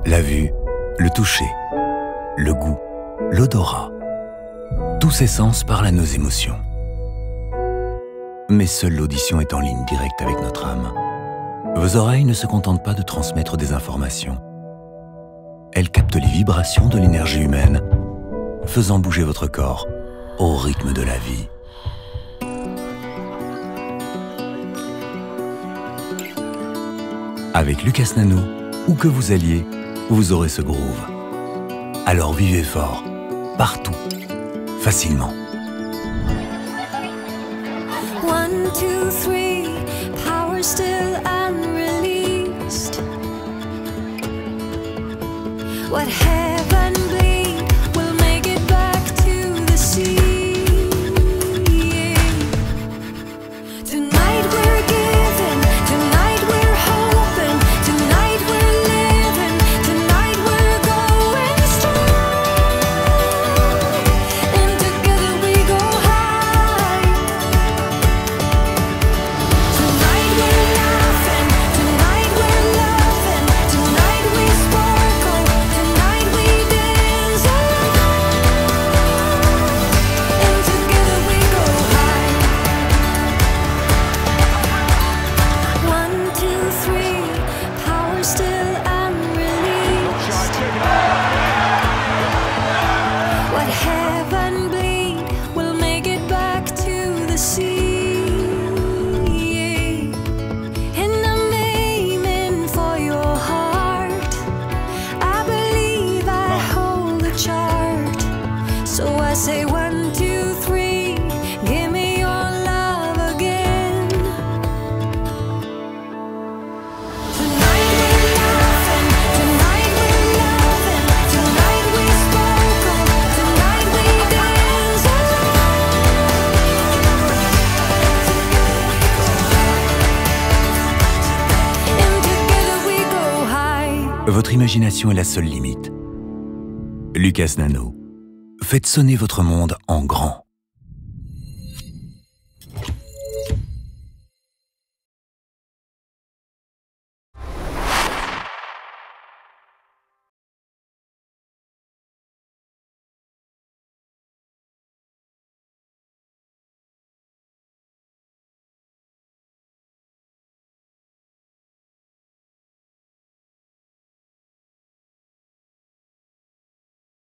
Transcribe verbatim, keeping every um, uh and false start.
La vue, le toucher, le goût, l'odorat. Tous ces sens parlent à nos émotions. Mais seule l'audition est en ligne directe avec notre âme. Vos oreilles ne se contentent pas de transmettre des informations. Elles captent les vibrations de l'énergie humaine, faisant bouger votre corps au rythme de la vie. Avec Lucas Nano, où que vous alliez, vous aurez ce groove. Alors vivez fort, partout, facilement. One, two, three, power still unreleased. What heaven bleed will make it back to the sea. Tonight we're giving, tonight we're hoping, tonight we're living, tonight we're going strong. And together we go high. Tonight we're laughing, tonight we're loving, tonight we sparkle, tonight we dance along. And together we go high. One, two, three, power still unreleased. What heaven bleed will make it back to the sea. And I'm aiming for your heart. I believe I hold the chart. So I say one, two, three, give me your love again. Tonight we're laughing, tonight we're loving, tonight we sparkle, tonight we dance along. And together we go high. Votre imagination est la seule limite. Lucas Nano, faites sonner votre monde en grand.